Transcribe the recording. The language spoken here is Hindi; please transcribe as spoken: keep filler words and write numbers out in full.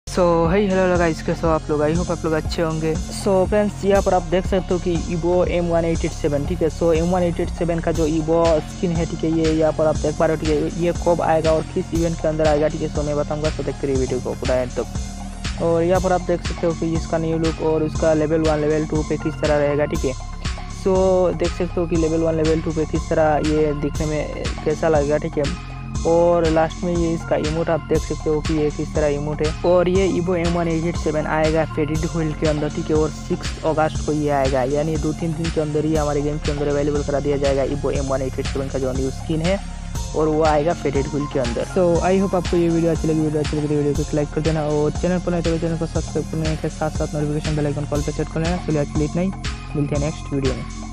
सो हाई हेलो गाइस, कैसे हो आप लोग। आई होप आप लोग अच्छे होंगे। सो फ्रेंड्स, यहाँ पर आप देख सकते हो कि evo M one eight eight seven, ठीक है। So M one eight eight seven का जो ईवो स्किन है, ठीक है, ये यहाँ पर आप देख पा रहे हो, ठीक है। ये कब आएगा और किस इवेंट के अंदर आएगा, ठीक है, सो मैं बताऊंगा। सो देखते रहिए वीडियो को पूरा एंड तक। और यहाँ पर आप देख सकते हो कि इसका न्यू लुक और उसका लेवल वन लेवल टू पे किस तरह रहेगा, ठीक है। सो देख सकते हो कि लेवल वन लेवल टू पे किस तरह ये दिखने में कैसा लगेगा, ठीक है। और लास्ट में ये इसका इमोट आप देख सकते हो कि ये किस तरह इमोट है। और ये evo M one eight eight seven आएगा फेडेड व्हील के अंदर, ठीक है। और सिक्स अगस्त को ये आएगा, यानी दो तीन दिन के अंदर ही हमारे गेम के अंदर अवेलेबल करा दिया जाएगा evo M one eight eight seven का जो न्यू स्किन है, और वो आएगा फेडेड व्हील के अंदर। तो आई होप आपको ये वीडियो अच्छी लगी। वीडियो अच्छी लगी वीडियो को लाइक कर देना, और चैनल पर नहीं तो चैनल को सब्सक्राइब करने के साथ साथ नोटिफिकेशन बेल आइकन कॉल पे सेट कर लेना। चलिए आज के लिए इतना ही, मिलते हैं नेक्स्ट वीडियो में।